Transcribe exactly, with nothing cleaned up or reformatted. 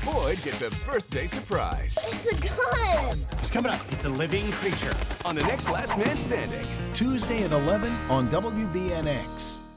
Boyd gets a birthday surprise. It's a gun! It's coming up. It's a living creature. On the next Last Man Standing. Tuesday at eleven on W B N X.